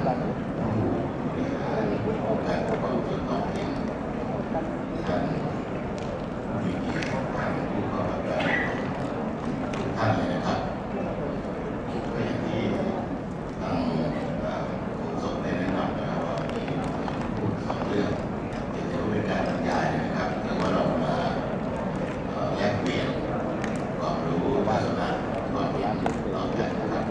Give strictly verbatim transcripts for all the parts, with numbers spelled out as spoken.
การปกครองส่วนท้องถิ่นท่านมีเกียรติท่านผู้เข้ารับการทุกท่านเลยนะครับก็อย่างที่ทางโฆษกได้แนะนำนะครับว่ามีพูดสองเรื่องเกี่ยวกับเป็นการบรรยายนะครับแต่ว่าเรามาแลกเปลี่ยนความรู้ทัศนะความเห็นต่อกันนะครับ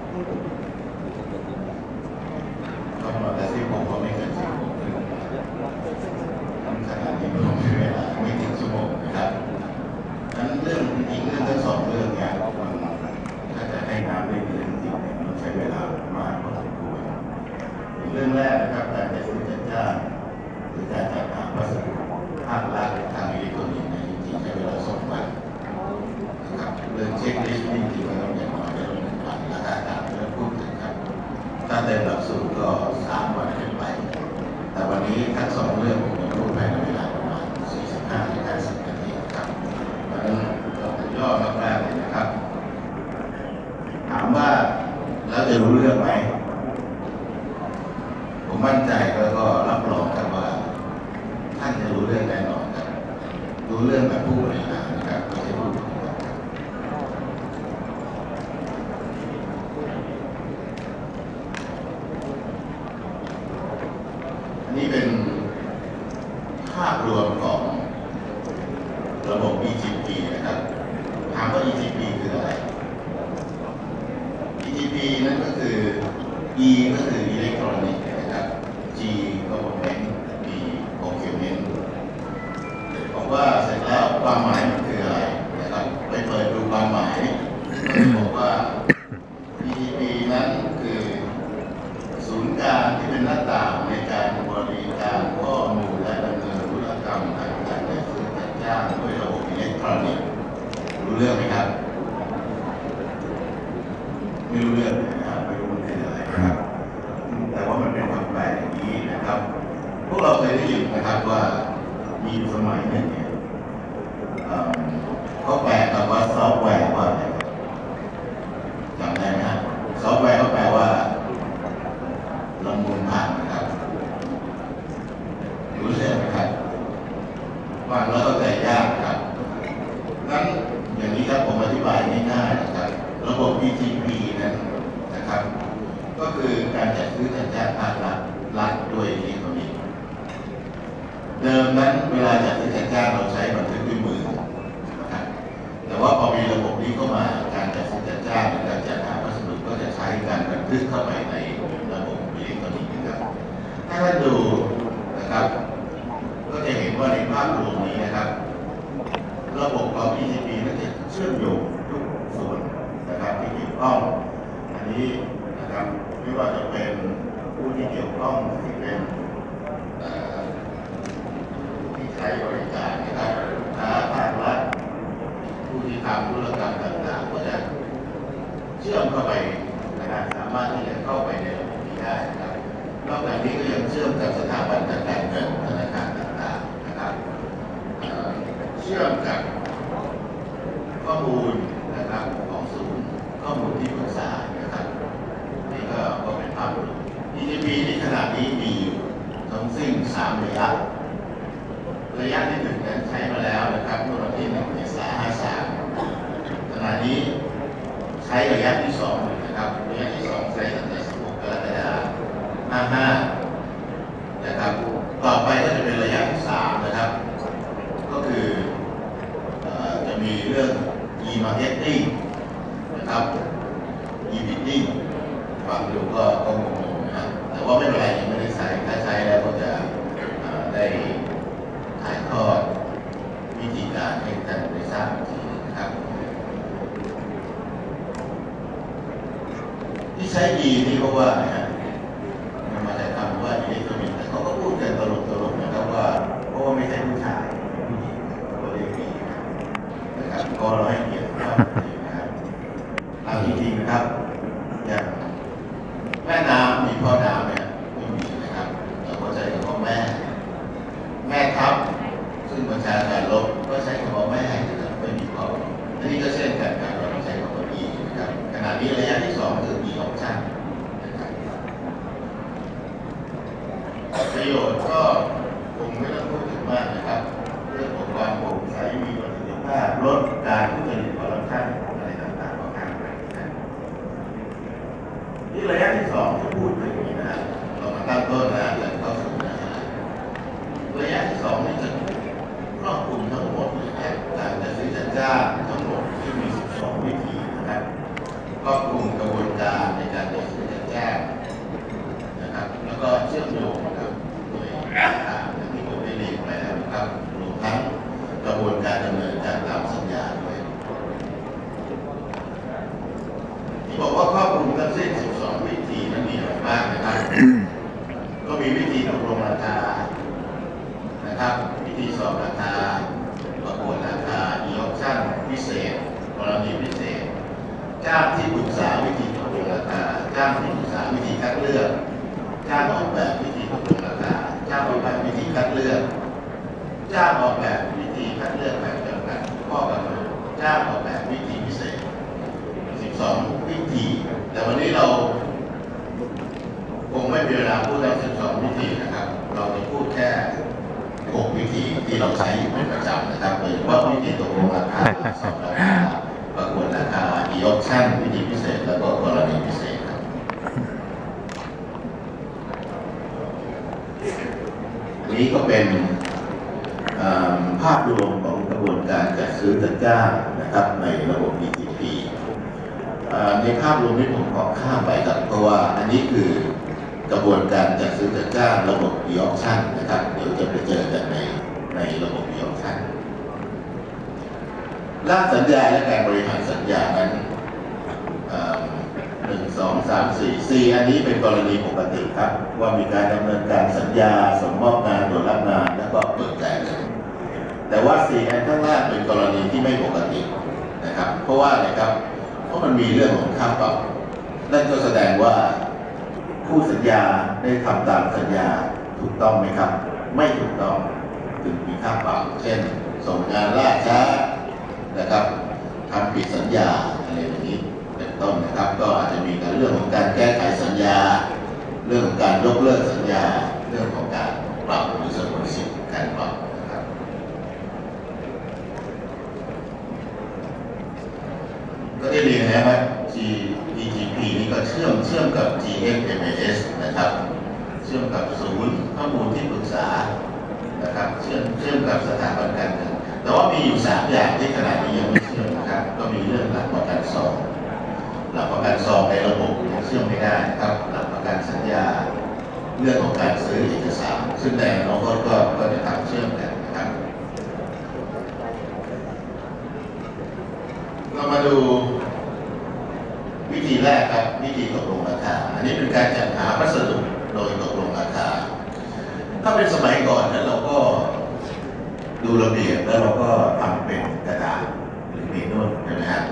ก็มาแต่ที่ผมก็ไม่เกินสิบโมงครึ่งขณะนี้ผมใช้เวลาไม่ถึงชั่วโมงนะครับนั้นเรื่องจริงเรื่องทั้งสองเรื่องเนี่ยมันถ้าจะให้น้ำได้ดีจริงๆมันใช้เวลามากพอสมควรเรื่องแรกนะครับการจัดซื้อจัดจ้างหรือการจัดหาวัสดุภาครัฐทางอิเล็กทรอนิกส์ในจริงๆใช้เวลาสองวันนะครับเรื่องเช็คลิสต์จริงๆเราอย่างน้อยจะลงหนึ่งวันราคาต่างเรื่องพูดถึงครับถ้าเต็มหลักสูตรก็สามวันขึ้นไปแต่วันนี้ทั้งสองเรื่องผมจะพูดภายในเวลาประมาณสี่สิบห้าถึงห้าสิบนาทีครับเพราะฉะนั้นเราจะย่อมากๆเลยนะครับถามว่าแล้วจะรู้เรื่องไหมผมมั่นใจแล้วก็รับรองครับว่าท่านจะรู้เรื่องแน่นอนครับรู้เรื่องแบบผู้บริหารนะครับไม่ใช่ผู้บริหารครับอันนี้เป็นภาพรวมของระบบ อี จี พี นะครับถามว่า อี จี พี คืออะไร อี จี พี นั่นก็คือ E ก็คืออิเล็กทรอนิกส์นะครับ G Government B Procurement บอกว่าเสร็จแล้วความหมายมันคืออะไรนะครับไปเปิดดูความหมายก็บอกว่า อี จี พี นั้นคือศูนย์กลางที่เป็นหน้าต่างในการบริการข้อมูลและดำเนินธุรกรรมทางการจัดซื้อจัดจ้างด้วยระบบอิเล็กทรอนิกส์รู้เรื่องไหมครับไม่รู้เรื่องนะครับไม่รู้มันคืออะไรนะครับแต่ว่ามันเป็นคำแปลอย่างนี้นะครับพวกเราเคยได้ยินนะครับว่ามีสมัยหนึ่งเนี่ยเขาแปลคำว่าซอฟต์แวร์ว่าอะไรจำได้ไหมครับซอฟต์แวร์เขาแปลว่าลำมูลผ่านนะครับรู้เรื่องไหมครับฟังแล้วเข้าใจยากครับงั้นอย่างนี้ครับผมอธิบายง่ายๆนะครับระบบ อี จี พี นั้นนะครับก็คือการจัดซื้อจัดจ้างภาครัฐรัฐด้วยอิเล็กทรอนิกส์เดิมนั้นเวลาจัดซื้อจัดจ้างเราใช้บันทึกด้วยมือนะครับแต่ว่าพอมีระบบนี้เข้ามาการจัดซื้อจัดจ้างหรือการจัดหาวัสดุก็จะใช้การบันทึกเข้าไปในระบบอิเล็กทรอนิกส์นะครับถ้าท่านดูนะครับก็จะเห็นว่าในภาพรวมนี้นะครับระบบของ อี จี พี นั้นจะเชื่อมโยงทุกส่วนนะครับที่เกี่ยวข้องอันนี้นะครับไม่ว่าจะเป็นผู้ที่เกี่ยวข้องที่เป็นที่ใช้บริการนะครับลูกค้าภาครัฐผู้ที่ทำธุรกรรมต่างๆก็จะเชื่อมเข้าไปนะครับสามารถที่จะเข้าไปในระบบนี้ได้นะครับนอกจากนี้ก็ยังเชื่อมกับสถาบันการเงินธนาคารต่างๆนะครับเชื่อมกับข้อมูลนะครับของศูนย์ข้อมูลที่ปรึกษานะครับนี่ก็ก็เป็นภาพรวม อี จี พี ที่ขนาดนี้มีอยู่ทั้งสิ้นสามระยะระยะที่หนึ่งนั้นใช้มาแล้วนะครับเมื่อวันที่หนึ่งเมษายนห้าสามขณะนี้ใช้ระยะที่สองนะครับระยะที่สองใช้ตั้งแต่สิบหกกรกฎาคมห้าห้านะครับต่อไปก็จะเป็นระยะที่สามนะครับก็คือจะมีเรื่อง e-marketing นะครับ e-bidding ฟังดูก็ก็งงๆนะครับแต่ว่าไม่เป็นไรยังไม่ได้ใช้ถ้าใช้แล้วก็จะได้ถ่ายทอดวิธีการให้ท่านได้ทราบอีกทีนะครับที่ใช้ e นี่เพราะว่านะฮะมันมาจากคำว่าอิเล็กทรอนิกส์แต่เขาก็พูดกันตลกๆนะครับว่าเพราะว่าไม่ใช่ผู้ชายผู้หญิงก็เรียก e นะครับก็เราให้เกียรติว่านะครับเอาจริงๆนะครับอย่างแม่น้ำมีพ่อน้ำเนี่ยไม่มีนะครับเราก็ใช้คำว่าแม่แม่ทัพซึ่งบัญชาการรบก็ใช้คำว่าแม่นะครับไม่มีพ่ออันนี้ก็เช่นกันครับเราใช้คำว่า e นะครับขณะนี้ระยะที่สองคือ e option นะครับประโยชน์ก็คงไม่ต้องพูดถึงมากนะครับเรื่องของความโปร่งใสมีประสิทธิภาพลดการทุจริตคอร์รัปชันอะไรต่างๆก็การไปนะนี่ระยะที่สองที่พูดถึงนี้นะเรามาตั้งต้นนะแล้วเข้าสู่นะระยะที่สองนี่จะครอบคลุมทั้งหมดเลยนะการจัดซื้อจัดจ้างทั้งหมดที่มีสิบสองวิธีนะครับครอบคลุมกระบวนการในการจัดซื้อจัดจ้างนะครับแล้วก็เชื่อมโยงกับโดยต่างๆที่ผมได้เรียนไปแล้วนะครับรวมทั้งกระบวนการดำเนินการตามสัญญาด้วยที่บอกว่าครอบคลุมทั้งสิ้นสิบสองวิธีนั้นมีอะไรบ้างนะครับก็มีวิธีตกลงราคานะครับวิธีสอบราคาประกวดราคา e-auction พิเศษกรณีพิเศษจ้างที่ปรึกษาวิธีตกลงราคาจ้างที่ปรึกษาวิธีคัดเลือกจ้างออกแบบวิธีตกลงราคาจ้างออกแบบวิธีคัดเลือกจ้างออกแบบวิธีคัดเลือกแบบจำกัดข้อกำหนดจ้างออกแบบวิธีพิเศษสิบสองวิธีแต่วันนี้เราคงไม่มีเวลาพูดทั้งสิบสองวิธีนะครับเราจะพูดแค่หกวิธีที่เราใช้อยู่เป็นประจำนะครับโดยเฉพาะวิธีตกลงราคาสอบราคาประกวดราคา e-auction วิธีพิเศษแล้วก็กรณีพิเศษครับนี้ก็เป็นภาพรวมของกระบวนการจัดซื้อจัดจ้างนะครับในระบบ อี ที พี ในภาพรวมนี้ผมขอข้ามไปครับเพราะว่าอันนี้คือกระบวนการจัดซื้อจัดจ้างระบบ e-auction นะครับเดี๋ยวจะไปเจอกันในในระบบ e-auction ร่างสัญญาและการบริหารสัญญานั้นหนึ่งสองสามสี่สี่อันนี้เป็นกรณีปกติครับว่ามีการดำเนินการสัญญาสมมอบงานตรวจรับงานแล้วก็เปิดจ่ายเงินแต่ว่าสี่อันข้างล่างเป็นกรณีที่ไม่ปกตินะครับเพราะว่าอะไรครับเพราะมันมีเรื่องของค่าปรับนั่นก็แสดงว่าผู้สัญญาได้ทำตามสัญญาถูกต้องไหมครับไม่ถูกต้องถึงมีค่าปรับเช่นส่งงานล่าช้านะครับทำผิดสัญญาอะไรแบบนี้เป็นต้นนะครับก็อาจจะมีการเรื่องของการแก้ไขสัญญาเรื่องของการยกเลิกสัญญาเรื่องของการปรับหรือสงวนสิทธิการปรับนะครับก็ได้เรียนนะครับ อี ที พี นี่ก็เชื่อมเชื่อมกับ จี เอฟ เอ็ม เอ เอส นะครับเชื่อมกับศูนย์ข้อมูลที่ปรึกษานะครับเชื่อมเชื่อมกับสถาบันการเงินแต่ว่ามีอยู่สามอย่างที่ขณะนี้ยังไม่เชื่อมนะครับก็มีเรื่องหลักประกันซองหลักประกันซองในระบบยังเชื่อมไม่ได้ครับหลักประกันสัญญาเรื่องของการซื้อเอกสารซึ่งแต่น้องก็ก็ก็จะทำเชื่อมกันนะครับเรามาดูวิธีแรกครับวิธีตกลงราคาอันนี้เป็นการจัดหาพัสดุโดยตกลงราคาถ้าเป็นสมัยก่อนนั้นเราก็ดูระเบียบแล้วเราก็ทำเป็นกระดาษหรือเมนูใช่ไหมฮะ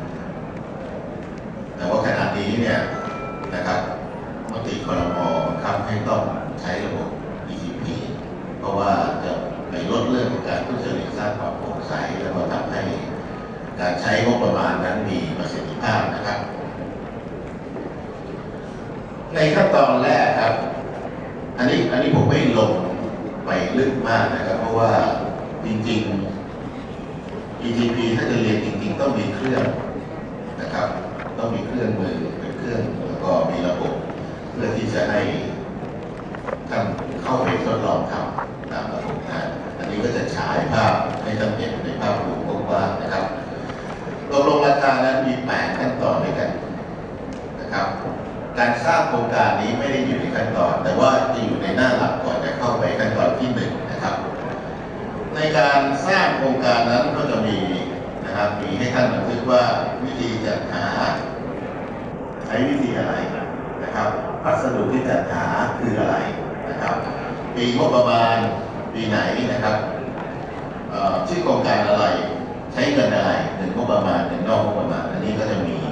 แต่ว่าขณะนี้เนี่ยนะครับมติครม.บังคับให้ต้องใช้ระบบ อี ที พี เพราะว่าจะไปลดเรื่องของการทุจริตสร้างความโปร่งใสแล้วก็ทำให้การใช้งบประมาณนั้นมีประสิทธิภาพนะครับในขั้นตอนแรกครับอันนี้อันนี้ผมไม่ลงไปลึกมากนะครับเพราะว่าจริงๆ อี ที พี ถ้าจะเรียนจริงๆต้องมีเครื่องนะครับต้องมีเครื่องมือเป็นเครื่องแล้วก็มีระบบเพื่อที่จะให้ท่านเข้าไปทดลองทำตามระบบนะอันนี้ก็จะฉายภาพให้ท่านเห็นในภาพรวมกว้างๆนะครับตกลงราคานั้นมีแปดขั้นตอนด้วยกันนะครับการสร้างโครงการนี้ไม่ได้อยู่ในขั้นตอนแต่ว่าจะอยู่ในหน้าหลักก่อนจะเข้าไปขั้นตอนที่หนึ่งนะครับในการสร้างโครงการนั้นก็จะมีนะครับมีให้ท่านบันทึกว่าวิธีจัดหาใช้วิธีอะไรนะครับพัสดุที่จัดหาคืออะไรนะครับปีงบประมาณปีไหนนะครับชื่อโครงการอะไรใช้เงินอะไรหนึ่งงบประมาณหนึ่งนอกงบประมาณอันนี้ก็จะมี